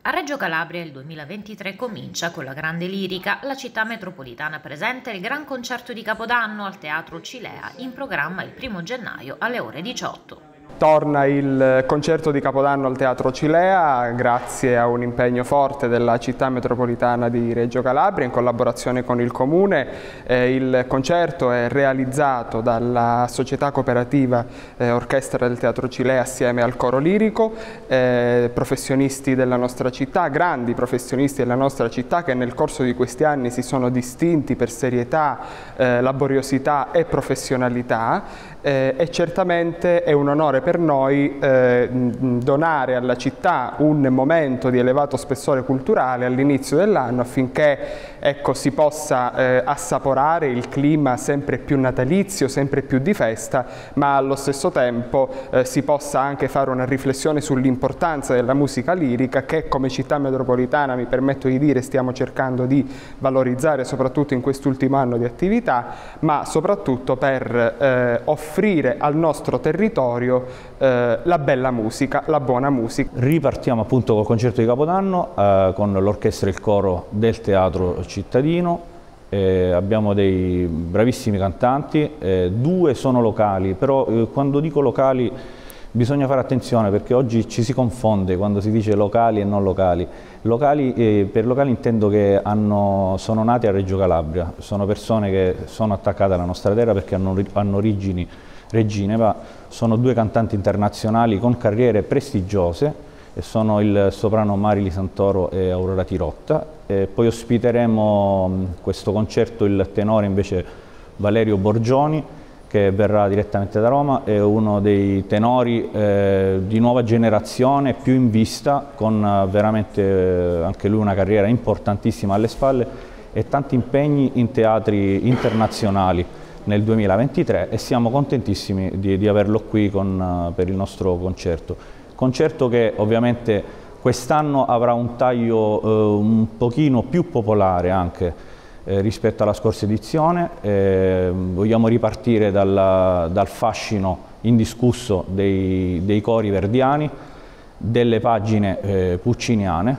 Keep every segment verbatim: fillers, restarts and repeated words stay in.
A Reggio Calabria il duemilaventitré comincia con la grande lirica. La città metropolitana presenta il Gran Concerto di Capodanno al Teatro Cilea, in programma il primo gennaio alle ore diciotto. Torna il concerto di Capodanno al Teatro Cilea grazie a un impegno forte della città metropolitana di Reggio Calabria in collaborazione con il Comune. Eh, il concerto è realizzato dalla società cooperativa eh, Orchestra del Teatro Cilea assieme al coro lirico, eh, professionisti della nostra città, grandi professionisti della nostra città che nel corso di questi anni si sono distinti per serietà, eh, laboriosità e professionalità. Eh, e certamente è un onore per noi eh, donare alla città un momento di elevato spessore culturale all'inizio dell'anno affinché ecco, si possa eh, assaporare il clima sempre più natalizio, sempre più di festa, ma allo stesso tempo eh, si possa anche fare una riflessione sull'importanza della musica lirica che come città metropolitana, mi permetto di dire, stiamo cercando di valorizzare soprattutto in quest'ultimo anno di attività, ma soprattutto per eh, offrire offrire al nostro territorio eh, la bella musica, la buona musica. Ripartiamo appunto col concerto di Capodanno eh, con l'orchestra e il coro del Teatro Cittadino. Eh, abbiamo dei bravissimi cantanti, eh, due sono locali, però eh, quando dico locali bisogna fare attenzione perché oggi ci si confonde quando si dice locali e non locali. Locali eh, per locali intendo che hanno, sono nati a Reggio Calabria, sono persone che sono attaccate alla nostra terra perché hanno, hanno origini reggine, ma sono due cantanti internazionali con carriere prestigiose e sono il soprano Marili Santoro e Aurora Tirotta. E poi ospiteremo questo concerto il tenore invece Valerio Borgioni, che verrà direttamente da Roma, è uno dei tenori eh, di nuova generazione, più in vista, con eh, veramente eh, anche lui una carriera importantissima alle spalle e tanti impegni in teatri internazionali nel duemilaventitré e siamo contentissimi di, di averlo qui con, uh, per il nostro concerto. Concerto che ovviamente quest'anno avrà un taglio uh, un pochino più popolare anche Eh, rispetto alla scorsa edizione. Eh, vogliamo ripartire dal, dal fascino indiscusso dei, dei cori verdiani, delle pagine eh, pucciniane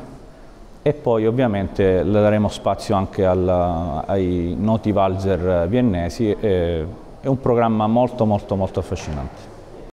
e poi ovviamente le daremo spazio anche al, ai noti valzer viennesi. Eh, è un programma molto molto molto affascinante.